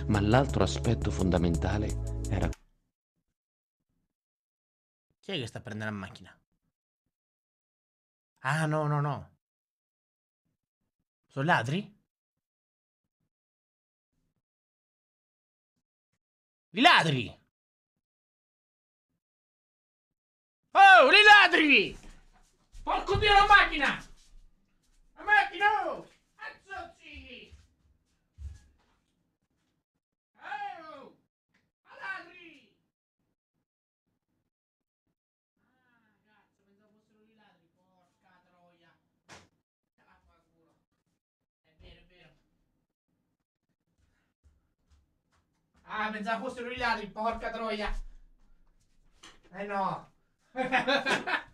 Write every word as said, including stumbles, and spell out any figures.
ma l'altro aspetto fondamentale era... Chi è che sta prendendo la macchina? Ah, no, no, no. Sono ladri? I ladri! Oh, i ladri! Porco dio la macchina! La macchina! Oh! Azzozzi! Oh! A ladri! Ah, cazzo, pensavo fossero i ladri. Porca troia. Te la fa culo. È vero, è vero. Ah, pensavo fossero i ladri, porca troia. Eh no.